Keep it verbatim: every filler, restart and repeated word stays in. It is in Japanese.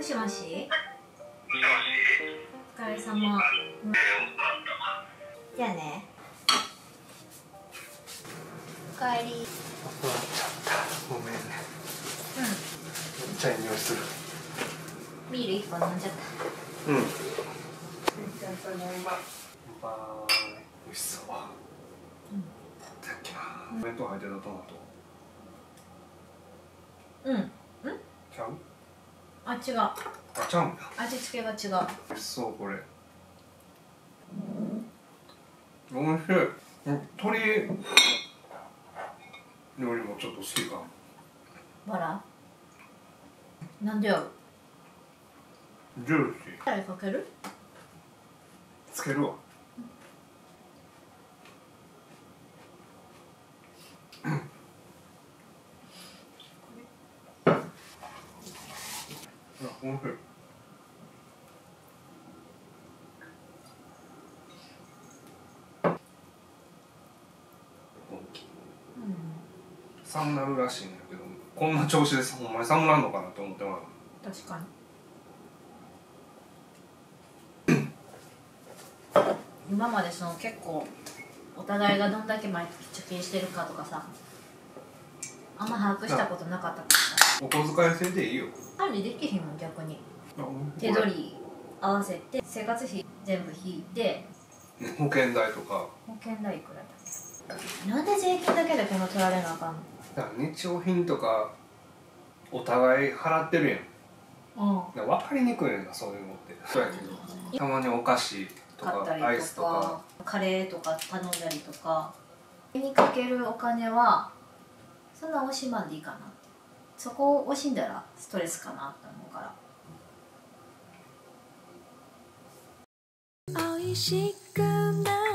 しもし。お疲れ様。じゃあね。おかえり。 終わっちゃった。ごめんね。 うん。 めっちゃいい匂いする。 ビール一本飲んじゃった。 うん。めっちゃただいま。バーイ。美味しそう。うん。いただきます。お弁当入ってたトマト。 うん。うん。 ちゃう？ あ、違う。 あ、ちゃうんだ。 味付けが違う。 美味しそうこれ。美味しい。鶏料理もちょっと好きか。 バラ。なんでやろ。 ジューシー。 タレかける？ つけるわ。うん。あ、美味しい。寒なるらしいんだけど、こんな調子でほんまに寒なんのかなと思ってます。 確かに。今までその結構お互いがどんだけ毎月貯金してるかとかさ、あんま把握したことなかったからさ。 お小遣い制でいいよ。 管理できひんもん逆に。 あ、 手取り合わせて生活費全部引いて。 保険代とか。 保険代いくらだ。なんで税金だけでこの取られなあかんの？ だから日用品とかお互い払ってるやん。 うん。 だから分かりにくいねんな、そういうのって。そうやけどたまにお菓子とかアイスとかカレーとか頼んだりとかにかけるお金はそんな惜しまんでいいかなって。そこを惜しんだらストレスかなって思うから。美味しくな